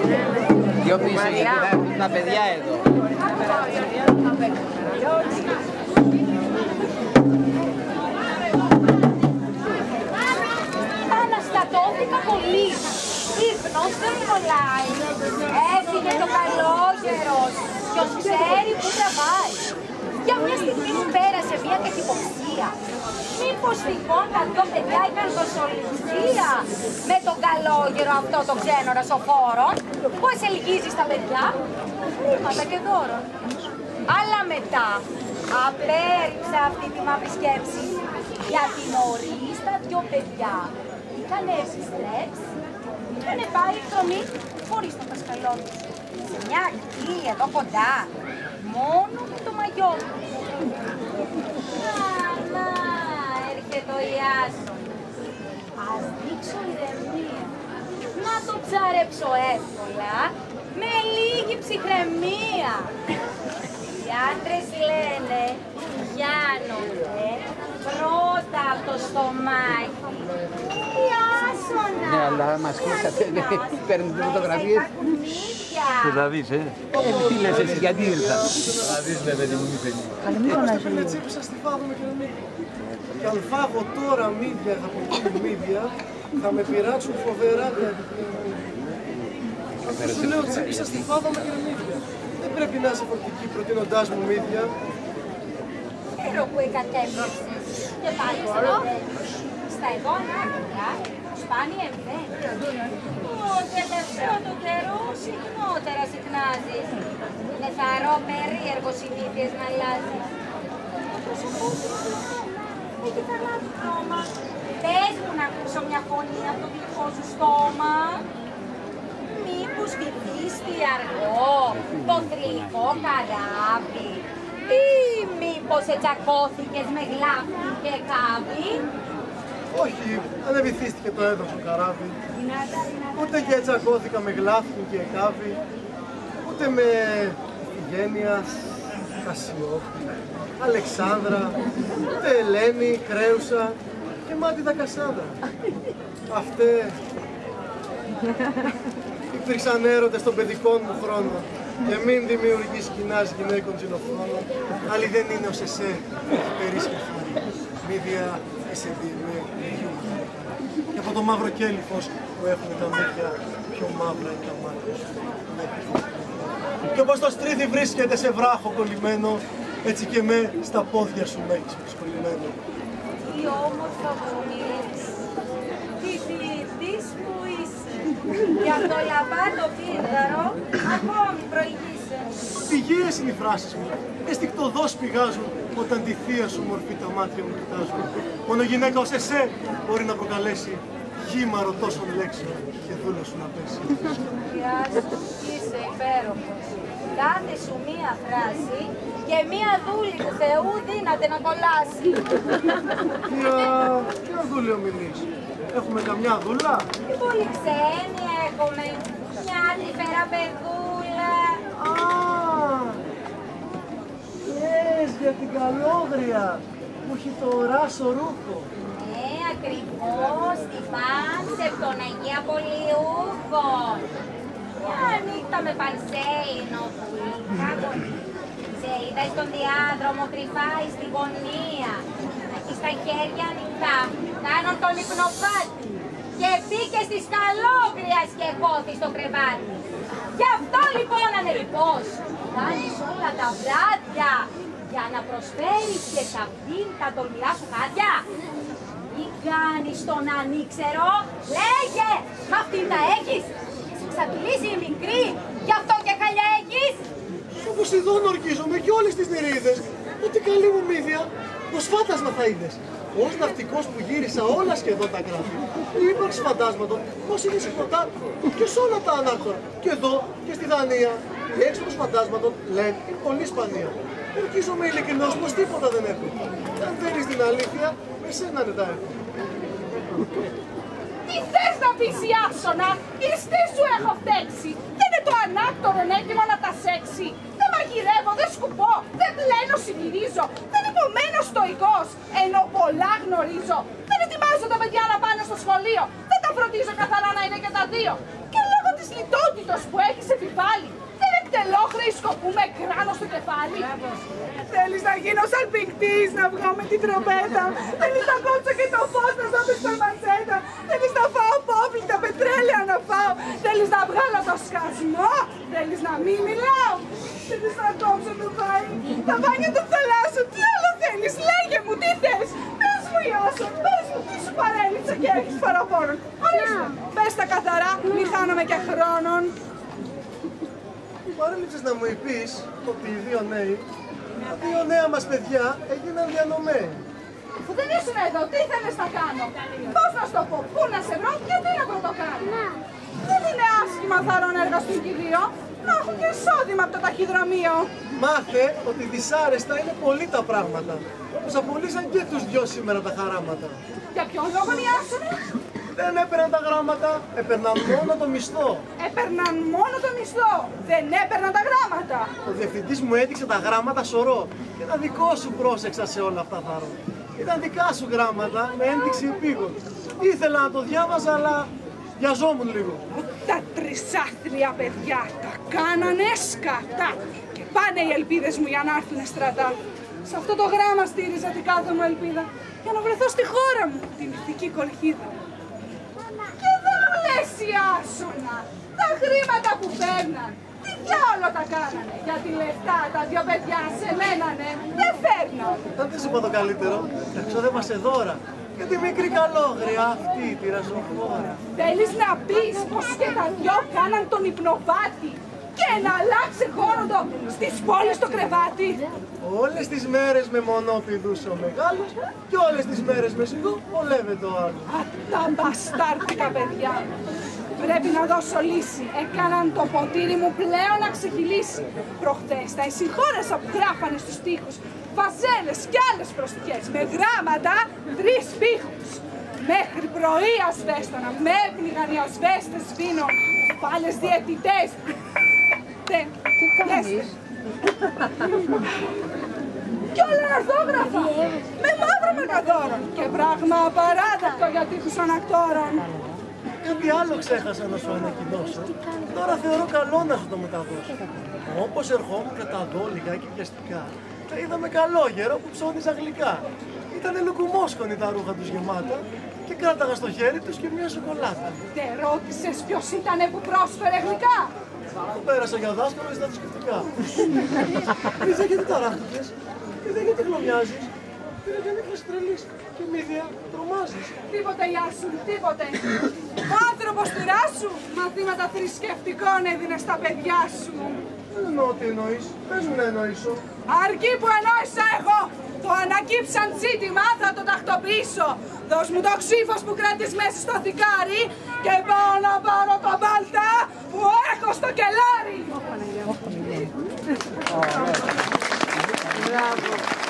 Δυο πίσω γιατί θα έρθουν τα παιδιά εδώ. Αναστατώθηκα πολύ. Ύπνος δεν κολλάει. Έφυγε το καλόγερος. Ποιος ξέρει που τραβάει. Για μια στιγμή μου πέρασε μια καχυποψία. Μήπως λοιπόν τα δυο παιδιά είχαν δοσοληψία με τον καλόγερο αυτό το ξένο ρασοφόρο που εσελγίζει στα παιδιά, χρήματα και δώρων. Αλλά μετά απέρριψα αυτή τη μαύρη σκέψη, γιατί νωρίς τα δυο παιδιά είχαν επιστρέψει, είχαν πάει εκδρομή χωρίς τον δασκαλό τους, σε μια ακτή εδώ κοντά, μόνο με το μαγιό του. Έρχεται ο Ιάσον. Ας δείξω ηρεμία. Να το ψαρέψω εύκολα, με λίγη ψυχραιμία. Οι άντρες λένε, πιάνονται πρώτα από το στομάχι. Ιάσονα! Ναι, αλλά μας κλείσατε, παίρνετε φωτογραφίες. Θες να δεις, Τι λες εσύ, γιατί ήρθα. Θα δεις, ναι, παιδί μου, μη φαινεί. Πριν έτσι έπεσα στη φάβα με κεραμίδια. Και αν φάγω τώρα μύδια, θα αποκτήνουν μύδια, θα με πειράξουν φοβερά τα επιπλέον μύδια. Αυτό σου λέω, τσίπησα στη φάβα με κεραμίδια. Δεν πρέπει να είσαι φορτική προτείνοντάς μου μύδια. Ξέρω που εκατέβησες και πάλι στα εδώ ανάποδα, σπάνια εμβαίνει. Το τελευταίο του καιρού συχνότερα συχνάζεις. Είναι θαρό περίεργο συνήθειες να αλλάζεις. Το πρόσωπό σου έχει θαλάμει χρώμα. Πες μου να ακούσω μια φωνή από το δικό σου στόμα. Μήπως βυθίστη αργό το θρυλικό καράβι ή μήπως ετσακώθηκες με γλάφτη και κάβι. Όχι, δεν βυθίστηκε το έδαφο καράβι. Ούτε και ετσακώθηκα με γλάφτη και κάβι, ούτε με Ιγένεια, Κασιόπη, Αλεξάνδρα, ούτε Ελένη, Κρέουσα και Μάτιδα Κασάνδρα. Αυτές υπήρξαν έρωτες των παιδικών μου χρόνων και μην δημιουργείς κοινάς γυναίκων ξενοφρόνων, άλλη δεν είναι ως εσέ, περίσκεφη, μύδια είσαι διεμένη. Και από το μαύρο κέλυφος που έχουν τα μύδια, πιο μαύρα είναι τα μάτια σου. Και όπως το στρίθι βρίσκεται σε βράχο κολλημένο, έτσι και με στα πόδια σου με έχεις προσκολλημένο. Τι όμορφα που μιλείς, τι ποιητής που είσαι, για το λαμπάτο πίδαρο ακόμη προηγείσαι. Πηγαίες είναι οι φράσεις μου, αισθηκτοδός πηγάζουν όταν τη θεία σου μορφή τα μάτια μου κοιτάζουν. Μόνο γυναίκα ως εσέ μπορεί να προκαλέσει χήμαρο τόσων λέξεων και δούλο σου να πέσει. Χρειάζεται, είσαι υπέροχος. Κάθε σου μία φράση και μία δούλη του Θεού δύναται να κολλάσει. Ποια δούλιο μιλείς, έχουμε καμιά δούλα? Τι πολύ ξένη έχουμε, μια τρυφερά παιδούλα. Λες για την καλόγρια που έχει το ράσο ρούχο. Ναι, ακριβώς, τη πάνσε τον Αγία Πολιούχο. Μια νύχτα με πανσέινο που είχα, σε είδα στον διάδρομο κρυφά στη γωνία. Εκεί στα χέρια ανοιχτά, κάνω τον υπνοπάτη. Και μπήκε στις καλόγριας και κόθη στο κρεβάτι. Γι' αυτό λοιπόν ανελειπώς, κάνεις όλα τα βράδια για να προσφέρεις και σε αυτήν τα τολμηρά σου χάδια. Τι κάνεις τον ανήξερο, λέγε, μ' αυτήν τα έχεις. Σε ξαπηλήσει η μικρή, γι' αυτό και χαλιά έχεις. Στο Ποσειδόν ορκίζομαι και όλες τις νερίδες, ότι καλή μου μύδια, πως φάντασμα θα είδες. Ως ναυτικός που γύρισα όλα σχεδόν τα κράτη, η ύπαρξη φαντάσματων πως είναι συχνοτά και σε όλα τα ανάκτορα. Και εδώ και στη Δανία, η έξοδος φαντάσματων λένε είναι πολύ σπανία. Ορκίζομαι ειλικρινώς πως τίποτα δεν έχω. Και αν θέλεις την αλήθεια, εσένα είναι τα έχω. Τι θες να πεις, Ιάσονα, εις τι σου έχω φταίξει. Δεν είναι το ανάκτορον έτοιμο να τα σέξει. Δεν μαγειρεύω, δεν σκουπώ, δεν πλένω, συγκυρίζω. Δεν υπομένω στοικός, ενώ πολλά γνωρίζω. Δεν ετοιμάζω τα παιδιά να πάνε στο σχολείο. Δεν τα φροντίζω καθαρά να είναι και τα δύο. Και λόγω της της λιτότητος που έχεις επιβάλει. Δεν εκτελώ χρέη σκοπού με κράνο στο κεφάλι. Θέλεις να γίνω σαλπικτής, να βγω με την τρομπέτα. Θέλεις να κόψω και το φως να ζω με σπερμαντζέτα. Θέλεις να φάω απόβλητα, πετρέλαια να φάω. Θέλεις να βγάλω το σκασμό. Θέλεις να μην μιλάω. Θέλεις να κόψω το φάι, τα βάνια του θαλάσσου. Τι άλλο θέλεις, λέγε μου, τι θες. Πες μου Ιώσο, πες μου τι σου παρέλειψε και έχεις παραπώνων. Ορίστε, πες τα καθαρά, μη χάνομαι και χρόνων. Παρέλειψες να μου πεις ότι οι τα δύο νέα μας παιδιά έγιναν διανομέοι. Αφού δεν ήσουν εδώ, τι ήθελες να κάνω. Πώς να σου το πω, πού να σε βρω, γιατί να πρωτοκάνω. Δεν είναι άσχημα θαρών έργα στον κηδείο, να έχω και εισόδημα από το ταχυδρομείο. Μάθε ότι δυσάρεστα είναι πολύ τα πράγματα. Όπως απολύσαν και τους δυο σήμερα τα χαράματα. Για ποιον λόγο νοιάσουνε. Δεν έπαιρναν τα γράμματα, έπαιρναν μόνο το μισθό. Έπαιρναν μόνο το μισθό, δεν έπαιρναν τα γράμματα. Ο διευθυντής μου έδειξε τα γράμματα σωρό και τα δικό σου πρόσεξα σε όλα αυτά θαρώ. Ήταν δικά σου γράμματα με ένδειξη επίγον. Ήθελα να το διάβαζα, αλλά βιαζόμουν λίγο. Τα τρισάθλια παιδιά τα κάνανε σκατά και πάνε οι ελπίδες μου για να έρθουνε στρατά. Σε αυτό το γράμμα στήριζα την κάθε μου ελπίδα για να βρεθώ στη χώρα μου, την ηθική κολχίδα. Και δεν μου λες η Άσονα, τα χρήματα που παίρναν, τι διάολο τα κάνανε, γιατί λεφτά τα δυο παιδιά σε μένανε, δεν φέρναν. Αν δεν σου είπα το καλύτερο, τα ξόδευασε δώρα. Για τη μικρή καλόγρια αυτή τη ραζοφόρα. Θέλεις να πεις πως και τα δυο κάναν τον υπνοβάτη και να αλλάξει χόροντο στις πόλεις το κρεβάτι. Όλες τις μέρες με μονόπηδούσε ο μεγάλος και όλες τις μέρες με σιγό βολεύεται ο άλλος. Α, τα μπαστάρδικα παιδιά. Πρέπει να δώσω λύση. Έκαναν το ποτήρι μου πλέον να ξεχυλήσει. Προχθές τα εσυγχώρεσα που γράφανε στους τοίχους βαζέλες κι άλλες προστιχές με γράμματα 3 πύχους. Μέχρι πρωί ασβέστανα, με έπνιγαν οι ασβέστες βίνων, πάλες διαιτητές. Τι κάνεις? Κι όλα αρθόγραφα, με μαύρο μεγαδόρων και πράγμα απαράδεκτο για τείχους ανακτόρων. Κάτι άλλο ξέχασα να σου ανακοινώσω. Τώρα θεωρώ καλό να σου το μεταδώσω. Όπως ερχόμουν κατά εδώ λιγάκι πιαστικά, τα είδαμε καλόγερο που ψώνιζα γλυκά. Ήτανε λουκουμόσκονοι τα ρούχα τους γεμάτα και κράταγα στο χέρι τους και μια σοκολάτα. Δεν ρώτησες ποιος ήτανε που πρόσφερε γλυκά? Το πέρασα για δάσκαλο στα θρησκευτικά. Ρίζα, γιατί ταράχτηκες? Είδα, γιατί χλωμιάζεις? Πήρα και νύχλες τρελής και μύδια τρομάζεις. Τίποτε, Ιάσου, τίποτε. Ο άνθρωπος του Ράσου μαθήματα θρησκευτικών έδινε στα παιδιά σου. Δεν εννοώ τι εννοείς. Πες μου να εννοήσω. Αρκεί που εννοήσα εγώ. Το ανακύψαν ζήτημα θα το τακτοποιήσω. Δώσ' μου το ξύφος που κράτης μέσα στο θικάρι και πάω να πάρω το μπάλτα που έχω στο κελάρι. Μπράβο.